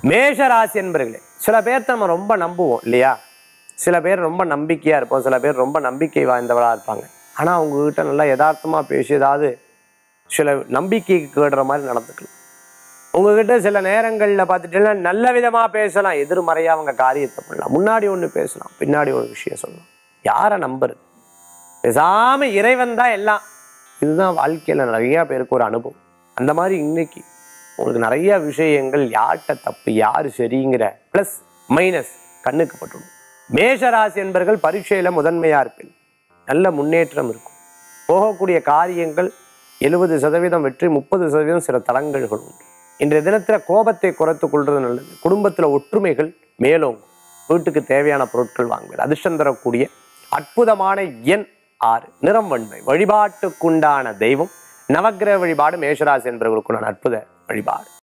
மேஷ ராசி என்பர்களே, சில பேர்த்த நம்ம ரொம்ப நம்புவோம் இல்லையா? சில பேர் ரொம்ப நம்பிக்கையா இருப்போம், சில பேர் ரொம்ப நம்பிக்கை வாய்ந்தவராக இருப்பாங்க. ஆனால் அவங்ககிட்ட நல்லா யதார்த்தமாக பேசி ஏதாவது சில நம்பிக்கைக்கு கேடுற மாதிரி நடந்துக்கலாம். உங்ககிட்ட சில நேரங்களில் பார்த்துட்டீங்கன்னா நல்ல விதமாக பேசலாம், எதிர்மறையாக அவங்க காரியத்தை பண்ணலாம். முன்னாடி ஒன்று பேசலாம், பின்னாடி ஒரு விஷயம் சொல்லலாம். யாரை நம்புறது? பேசாம இறைவன் தான் எல்லாம். இதுதான் வாழ்க்கையில் நிறைய பேருக்கு ஒரு அனுபவம். அந்த மாதிரி இன்னைக்கு உங்களுக்கு நிறைய விஷயங்கள் யார்கிட்ட தப்பு யார் சரிங்கிற ப்ளஸ் மைனஸ் கண்ணுக்கு பட்டுடும். மேஷராசி என்பர்கள் பரீட்சையில் முதன்மையாக இருப்பீங்க, நல்ல முன்னேற்றம் இருக்கும். போகக்கூடிய காரியங்கள் 70% வெற்றி, 30% சில தடங்கல்கள் உண்டு. இன்றைய தினத்தில் கோபத்தை குறைத்துக் கொள்வது நல்லது. குடும்பத்தில் ஒற்றுமைகள் மேலோங்கும். வீட்டுக்கு தேவையான பொருட்கள் வாங்குவது. அதிர்ஷ்டம் தரக்கூடிய அற்புதமான எண் 6, நிறம் வெண்மை. வழிபாட்டுக்குண்டான தெய்வம் நவக்கிரக வழிபாடு மேஷராசி என்பவர்களுக்குண்டான அற்புத வழிபாடு.